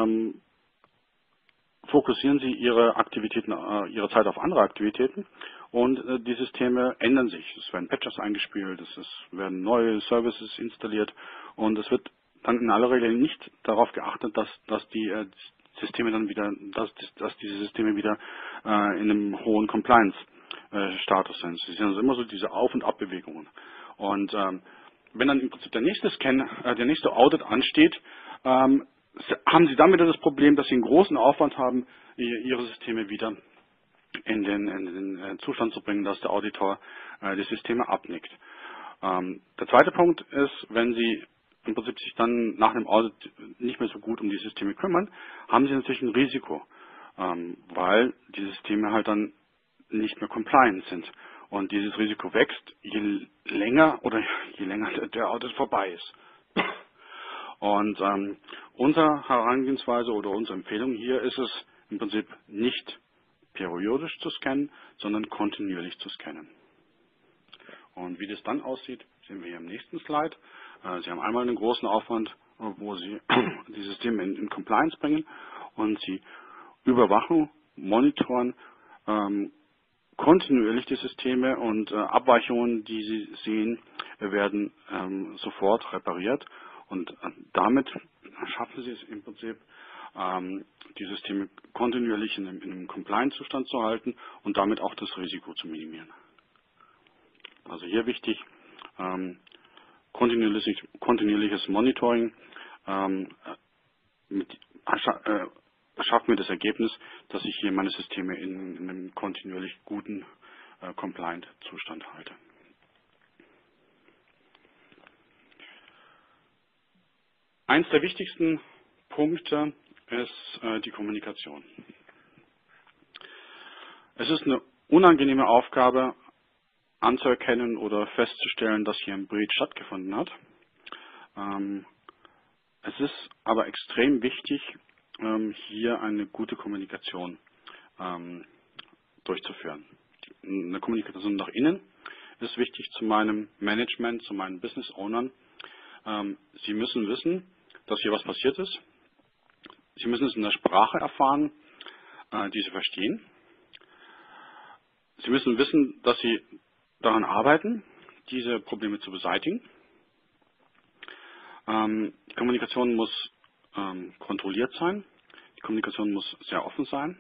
fokussieren Sie Ihre Aktivitäten, Ihre Zeit auf andere Aktivitäten, und die Systeme ändern sich. Es werden Patches eingespielt, es werden neue Services installiert, und es wird dann in aller Regel nicht darauf geachtet, dass die Systeme dann wieder, dass diese Systeme wieder in einem hohen Compliance-Status sind. Sie sind also immer so diese Auf- und Abbewegungen. Und wenn dann im Prinzip der nächste Audit ansteht, haben Sie dann wieder das Problem, dass Sie einen großen Aufwand haben, Ihre Systeme wieder in den Zustand zu bringen, dass der Auditor die Systeme abnickt. Der zweite Punkt ist, wenn Sie im Prinzip sich dann nach einem Audit nicht mehr so gut um die Systeme kümmern, haben Sie natürlich ein Risiko, weil die Systeme halt dann nicht mehr compliant sind. Und dieses Risiko wächst, je länger der Audit vorbei ist. Und unsere Herangehensweise oder unsere Empfehlung hier ist es im Prinzip nicht periodisch zu scannen, sondern kontinuierlich zu scannen. Und wie das dann aussieht, sehen wir hier im nächsten Slide. Sie haben einmal einen großen Aufwand, wo Sie die Systeme in Compliance bringen, und Sie überwachen, monitoren kontinuierlich die Systeme, und Abweichungen, die Sie sehen, werden sofort repariert, und damit schaffen Sie es im Prinzip, die Systeme kontinuierlich in einem Compliance-Zustand zu halten und damit auch das Risiko zu minimieren. Also hier wichtig, kontinuierliches Monitoring schafft mir das Ergebnis, dass ich hier meine Systeme in einem kontinuierlich guten Compliant-Zustand halte. Eins der wichtigsten Punkte ist die Kommunikation. Es ist eine unangenehme Aufgabe, anzuerkennen oder festzustellen, dass hier ein Breach stattgefunden hat. Es ist aber extrem wichtig, hier eine gute Kommunikation durchzuführen. Eine Kommunikation nach innen ist wichtig zu meinem Management, zu meinen Business Ownern. Sie müssen wissen, dass hier was passiert ist. Sie müssen es in der Sprache erfahren, die Sie verstehen. Sie müssen wissen, dass Sie daran arbeiten, diese Probleme zu beseitigen. Die Kommunikation muss kontrolliert sein. Die Kommunikation muss sehr offen sein.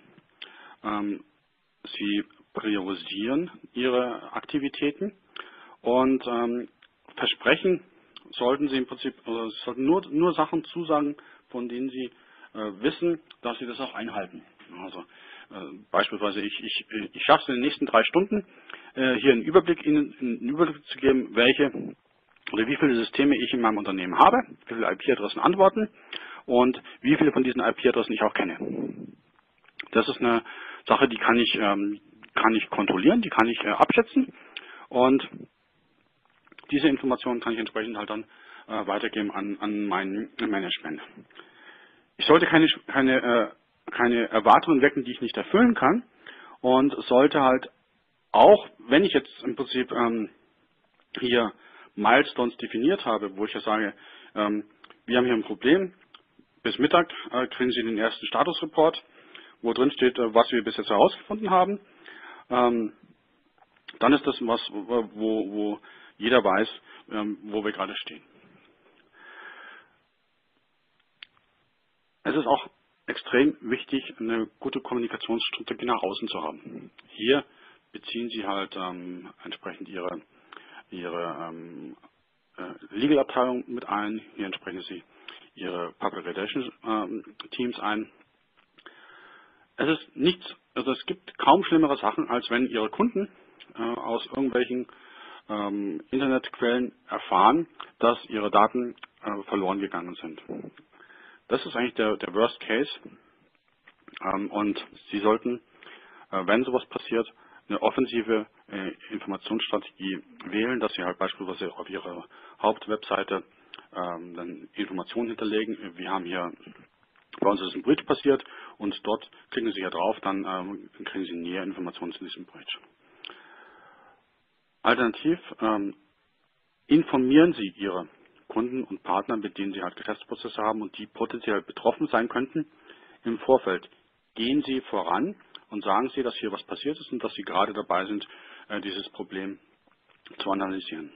Sie priorisieren Ihre Aktivitäten, und versprechen sollten Sie im Prinzip, oder Sie sollten nur Sachen zusagen, von denen Sie wissen, dass Sie das auch einhalten. Also beispielsweise, ich schaffe es in den nächsten 3 Stunden, hier einen Überblick zu geben, welche oder wie viele Systeme ich in meinem Unternehmen habe, wie viele IP-Adressen antworten und wie viele von diesen IP-Adressen ich auch kenne. Das ist eine Sache, die kann ich kontrollieren, die kann ich abschätzen, und diese Informationen kann ich entsprechend halt dann weitergeben an mein Management. Ich sollte keine Erwartungen wecken, die ich nicht erfüllen kann, und sollte halt auch, wenn ich jetzt im Prinzip hier Milestones definiert habe, wo ich ja sage, wir haben hier ein Problem, bis Mittag kriegen Sie den ersten Statusreport, wo drin steht, was wir bis jetzt herausgefunden haben, dann ist das was, wo jeder weiß, wo wir gerade stehen. Es ist auch extrem wichtig, eine gute Kommunikationsstrategie nach außen zu haben. Hier beziehen Sie halt entsprechend Ihre Legal-Abteilung mit ein, hier entsprechen Sie Ihre Public Relations Teams ein. Es gibt kaum schlimmere Sachen, als wenn Ihre Kunden aus irgendwelchen Internetquellen erfahren, dass ihre Daten verloren gegangen sind. Das ist eigentlich der Worst Case, und Sie sollten wenn sowas passiert, eine offensive Informationsstrategie wählen, dass Sie halt beispielsweise auf Ihrer Hauptwebseite dann Informationen hinterlegen. Wir haben hier, bei uns ist ein Bridge passiert und dort klicken Sie hier drauf, dann kriegen Sie näher Informationen zu diesem Bridge. Alternativ informieren Sie Ihre Kunden und Partner, mit denen Sie halt Geschäftsprozesse haben und die potenziell betroffen sein könnten, im Vorfeld. Gehen Sie voran und sagen Sie, dass hier was passiert ist und dass Sie gerade dabei sind, dieses Problem zu analysieren.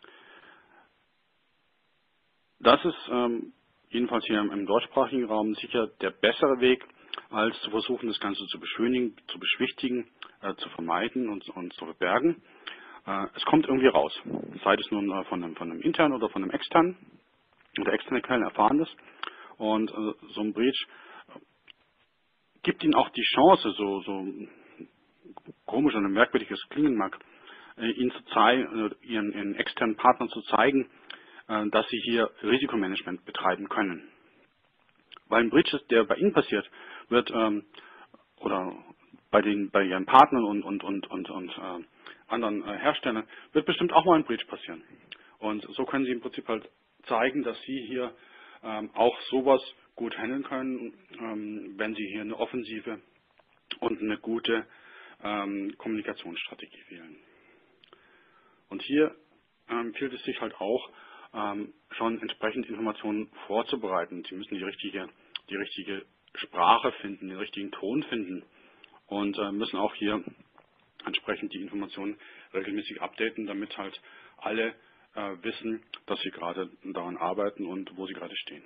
Das ist jedenfalls hier im deutschsprachigen Raum sicher der bessere Weg, als zu versuchen, das Ganze zu beschönigen, zu beschwichtigen, zu vermeiden und zu verbergen. Es kommt irgendwie raus, sei es nun von einem internen oder von einem externen. Und der externe Quellen erfahren das. Und so ein Breach gibt ihnen auch die Chance, so komisch und merkwürdig es klingen mag, ihnen zu zeigen, ihren externen Partnern zu zeigen, dass sie hier Risikomanagement betreiben können. Weil ein Breach, der bei Ihnen passiert, wird oder bei Ihren Partnern und anderen Herstellern wird bestimmt auch mal ein Breach passieren. Und so können Sie im Prinzip halt zeigen, dass Sie hier auch sowas gut handeln können, wenn Sie hier eine offensive und eine gute Kommunikationsstrategie wählen. Und hier empfiehlt es sich halt auch, schon entsprechend Informationen vorzubereiten. Sie müssen die richtige Sprache finden, den richtigen Ton finden und müssen auch hier entsprechend die Informationen regelmäßig updaten, damit halt alle wissen, dass sie gerade daran arbeiten und wo sie gerade stehen.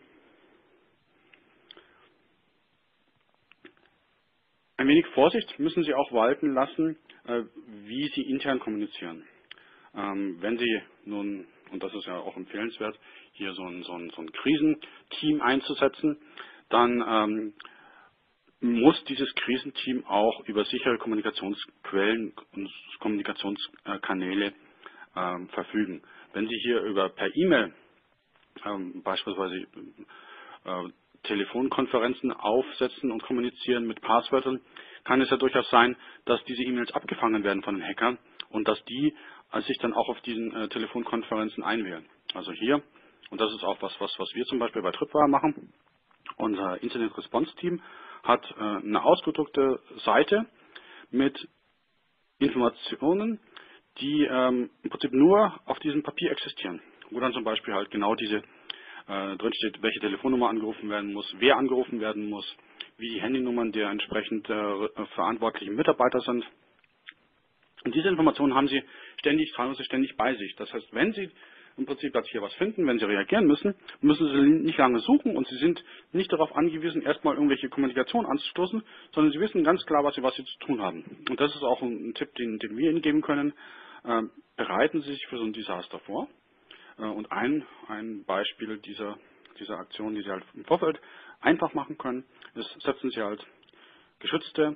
Ein wenig Vorsicht müssen Sie auch walten lassen, wie Sie intern kommunizieren. Wenn Sie nun, und das ist ja auch empfehlenswert, hier so ein Krisenteam einzusetzen, dann muss dieses Krisenteam auch über sichere Kommunikationsquellen und Kommunikationskanäle verfügen. Wenn Sie hier per E-Mail beispielsweise Telefonkonferenzen aufsetzen und kommunizieren mit Passwörtern, kann es ja durchaus sein, dass diese E-Mails abgefangen werden von den Hackern und dass die sich dann auch auf diesen Telefonkonferenzen einwählen. Also hier, und das ist auch was wir zum Beispiel bei Tripwire machen, unser Incident Response Team hat eine ausgedruckte Seite mit Informationen, die im Prinzip nur auf diesem Papier existieren, wo dann zum Beispiel halt genau diese drin steht, welche Telefonnummer angerufen werden muss, wer angerufen werden muss, wie die Handynummern der entsprechend verantwortlichen Mitarbeiter sind. Und diese Informationen haben Sie teilweise ständig bei sich. Das heißt, wenn Sie im Prinzip jetzt hier was finden, wenn Sie reagieren müssen, müssen Sie nicht lange suchen und Sie sind nicht darauf angewiesen, erstmal irgendwelche Kommunikation anzustoßen, sondern Sie wissen ganz klar, was Sie zu tun haben. Und das ist auch ein Tipp, den wir Ihnen geben können. Bereiten Sie sich für so ein Desaster vor. Und ein Beispiel dieser Aktion, die Sie halt im Vorfeld einfach machen können, ist, setzen Sie halt geschützte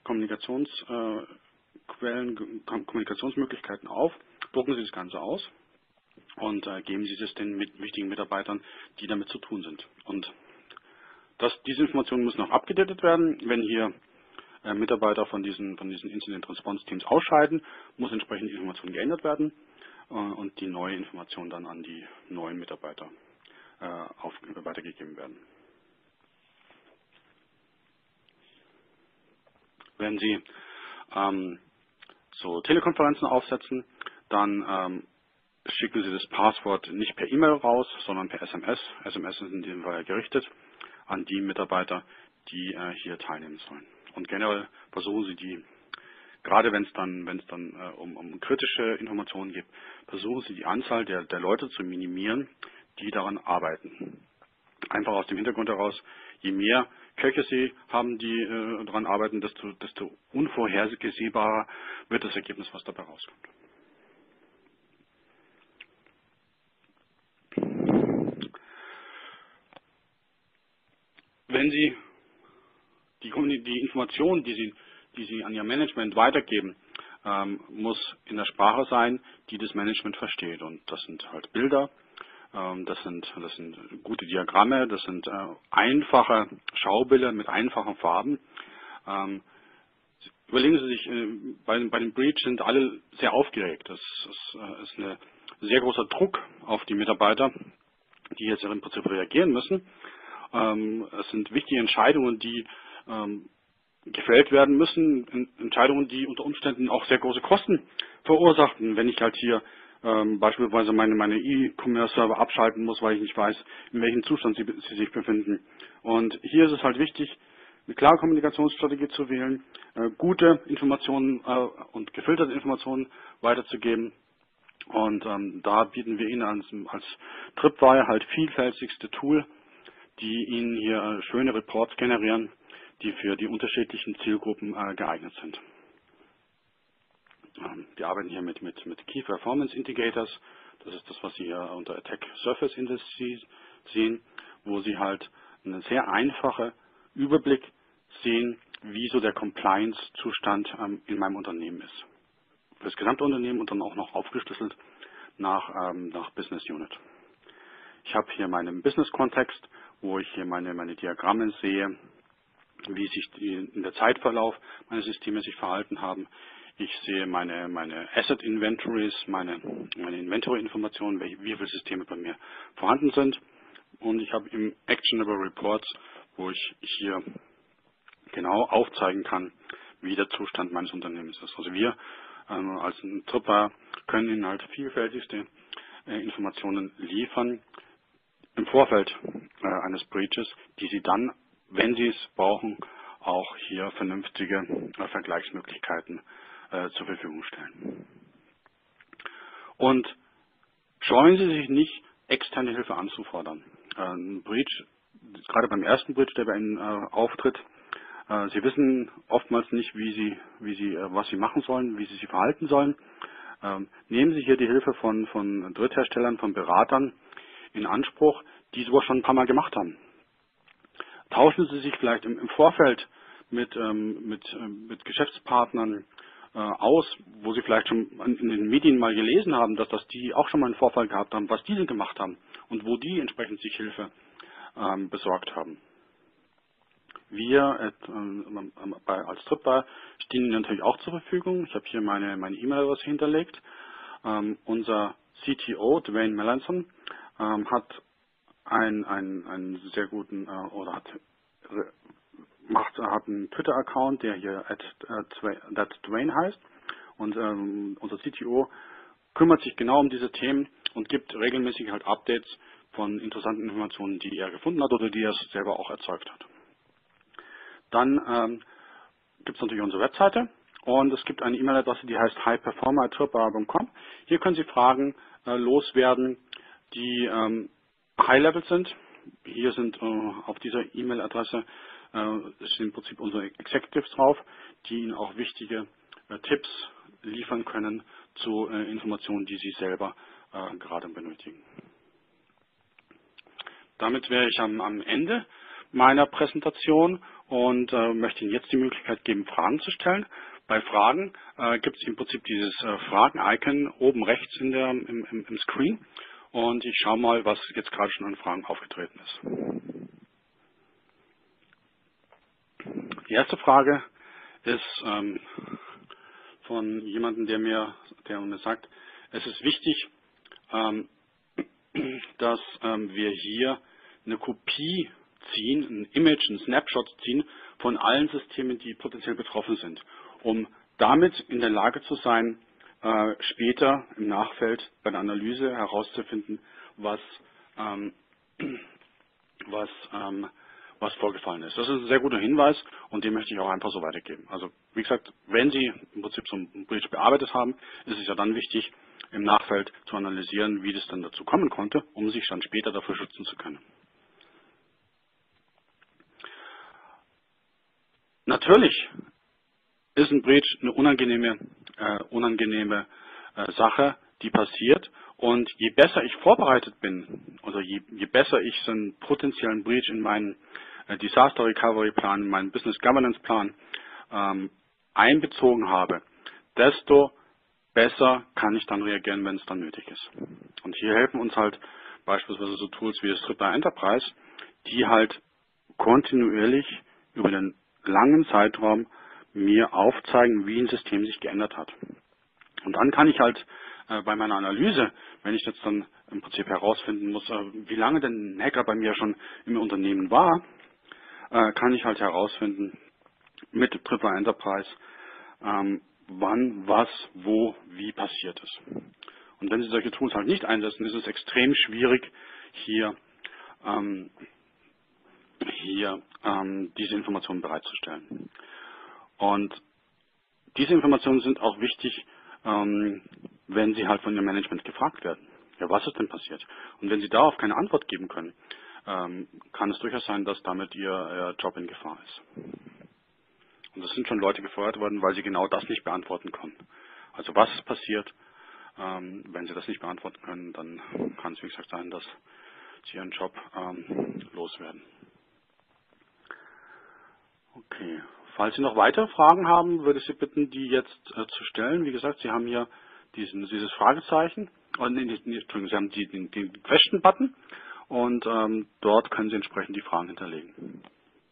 Kommunikationsmöglichkeiten auf, drucken Sie das Ganze aus und geben Sie das den wichtigen Mitarbeitern, die damit zu tun sind. Und diese Informationen müssen auch abgedatet werden. Wenn hier Mitarbeiter von diesen Incident Response Teams ausscheiden, muss entsprechend die Information geändert werden und die neue Information dann an die neuen Mitarbeiter weitergegeben werden. Wenn Sie so Telekonferenzen aufsetzen, dann schicken Sie das Passwort nicht per E-Mail raus, sondern per SMS. SMS ist in diesem Fall gerichtet an die Mitarbeiter, die hier teilnehmen sollen. Und generell versuchen Sie gerade wenn es dann um kritische Informationen geht, versuchen Sie die Anzahl der Leute zu minimieren, die daran arbeiten. Einfach aus dem Hintergrund heraus, je mehr Köche Sie haben, die daran arbeiten, desto unvorhersehbarer wird das Ergebnis, was dabei rauskommt. Wenn Sie die Informationen, die Sie an Ihr Management weitergeben, muss in der Sprache sein, die das Management versteht. Und das sind halt Bilder, das sind gute Diagramme, das sind einfache Schaubilder mit einfachen Farben. überlegen Sie sich, bei dem Breach sind alle sehr aufgeregt. Das ist ein sehr großer Druck auf die Mitarbeiter, die jetzt im Prinzip reagieren müssen. Es sind wichtige Entscheidungen, die gefällt werden müssen, Entscheidungen, die unter Umständen auch sehr große Kosten verursachen, wenn ich halt hier beispielsweise meine E-Commerce-Server abschalten muss, weil ich nicht weiß, in welchem Zustand sie sich befinden. Und hier ist es halt wichtig, eine klare Kommunikationsstrategie zu wählen, gute Informationen und gefilterte Informationen weiterzugeben. Und da bieten wir Ihnen als Tripwire halt vielfältigste Tool, die Ihnen hier schöne Reports generieren, die für die unterschiedlichen Zielgruppen geeignet sind. Wir arbeiten hier mit Key Performance Indicators. Das ist das, was Sie hier unter Attack Surface Indices sehen, wo Sie halt einen sehr einfachen Überblick sehen, wie so der Compliance-Zustand in meinem Unternehmen ist. Für das gesamte Unternehmen und dann auch noch aufgeschlüsselt nach Business Unit. Ich habe hier meinen Business-Kontext, wo ich hier meine Diagramme sehe, wie sich in der Zeitverlauf meine Systeme sich verhalten haben. Ich sehe meine Asset Inventories, meine Inventory-Informationen, wie viele Systeme bei mir vorhanden sind. Und ich habe im Actionable Reports, wo ich hier genau aufzeigen kann, wie der Zustand meines Unternehmens ist. Also wir als ein Tripwire können Ihnen halt vielfältigste Informationen liefern im Vorfeld eines Breaches, die Sie dann, wenn Sie es brauchen, auch hier vernünftige Vergleichsmöglichkeiten zur Verfügung stellen. Und scheuen Sie sich nicht, externe Hilfe anzufordern. Ein Breach, gerade beim ersten Breach, der bei Ihnen auftritt, Sie wissen oftmals nicht, was Sie machen sollen, wie Sie sich verhalten sollen. Nehmen Sie hier die Hilfe von Drittherstellern, von Beratern in Anspruch, die sowas schon ein paar Mal gemacht haben. Tauschen Sie sich vielleicht im Vorfeld mit Geschäftspartnern aus, wo Sie vielleicht schon in den Medien mal gelesen haben, dass die auch schon mal einen Vorfall gehabt haben, was diese gemacht haben und wo die entsprechend sich Hilfe besorgt haben. Wir als Tripwire stehen Ihnen natürlich auch zur Verfügung. Ich habe hier meine E-Mail-Adresse hinterlegt. Unser CTO, Dwayne Melanson, hat einen sehr guten hat einen Twitter-Account, der hier @Dwayne heißt. Und unser CTO kümmert sich genau um diese Themen und gibt regelmäßig halt Updates von interessanten Informationen, die er gefunden hat oder die er selber auch erzeugt hat. Dann gibt es natürlich unsere Webseite und es gibt eine E-Mail-Adresse, die heißt highperformer@tripwire.com. Hier können Sie Fragen loswerden, die High-Level sind. Hier sind auf dieser E-Mail-Adresse sind im Prinzip unsere Executives drauf, die Ihnen auch wichtige Tipps liefern können zu Informationen, die Sie selber gerade benötigen. Damit wäre ich am Ende meiner Präsentation und möchte Ihnen jetzt die Möglichkeit geben, Fragen zu stellen. Bei Fragen gibt es im Prinzip dieses Fragen-Icon oben rechts im Screen und ich schaue mal, was jetzt gerade schon an Fragen aufgetreten ist. Die erste Frage ist von jemandem, der mir sagt, es ist wichtig, dass wir hier eine Kopie ziehen, ein Image, ein Snapshot ziehen von allen Systemen, die potenziell betroffen sind, um damit in der Lage zu sein, später im Nachfeld bei der Analyse herauszufinden, was vorgefallen ist. Das ist ein sehr guter Hinweis und den möchte ich auch einfach so weitergeben. Also wie gesagt, wenn Sie im Prinzip so einen Breach bearbeitet haben, ist es ja dann wichtig, im Nachfeld zu analysieren, wie das dann dazu kommen konnte, um sich dann später dafür schützen zu können. Natürlich ist ein Breach eine unangenehme Sache, die passiert. Und je besser ich vorbereitet bin, oder je besser ich so einen potenziellen Breach in meinen Disaster Recovery Plan, in meinen Business Governance Plan einbezogen habe, desto besser kann ich dann reagieren, wenn es dann nötig ist. Und hier helfen uns halt beispielsweise so Tools wie das Tripwire Enterprise, die halt kontinuierlich über den langen Zeitraum mir aufzeigen, wie ein System sich geändert hat. Und dann kann ich halt bei meiner Analyse, wenn ich jetzt dann im Prinzip herausfinden muss, wie lange denn ein Hacker bei mir schon im Unternehmen war, kann ich halt herausfinden mit Triple Enterprise, wann, was, wo, wie passiert ist. Und wenn Sie solche Tools halt nicht einsetzen, ist es extrem schwierig, hier diese Informationen bereitzustellen. Und diese Informationen sind auch wichtig, wenn Sie halt von Ihrem Management gefragt werden. Ja, was ist denn passiert? Und wenn Sie darauf keine Antwort geben können, kann es durchaus sein, dass damit Ihr Job in Gefahr ist. Und es sind schon Leute gefeuert worden, weil sie genau das nicht beantworten konnten. Also was ist passiert? Wenn Sie das nicht beantworten können, dann kann es wie gesagt sein, dass Sie Ihren Job loswerden. Okay. Falls Sie noch weitere Fragen haben, würde ich Sie bitten, die jetzt zu stellen. Wie gesagt, Sie haben hier dieses Fragezeichen. Entschuldigung, Sie haben den Question-Button und dort können Sie entsprechend die Fragen hinterlegen.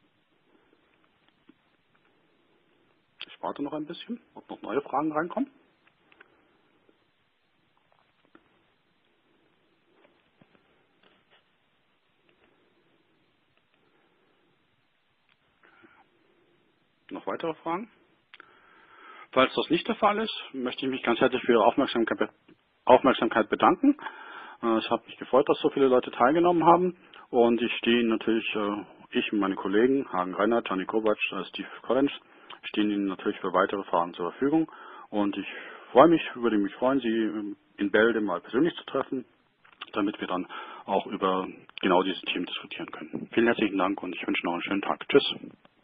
Ich warte noch ein bisschen, ob noch neue Fragen reinkommen. Noch weitere Fragen? Falls das nicht der Fall ist, möchte ich mich ganz herzlich für Ihre Aufmerksamkeit bedanken. Es hat mich gefreut, dass so viele Leute teilgenommen haben und ich stehe Ihnen natürlich, ich und meine Kollegen, Hagen Reinhardt, Johnny Kovac, Steve Collins, stehen Ihnen natürlich für weitere Fragen zur Verfügung und ich würde mich freuen, Sie in Bälde mal persönlich zu treffen, damit wir dann auch über genau diese Themen diskutieren können. Vielen herzlichen Dank und ich wünsche noch einen schönen Tag. Tschüss.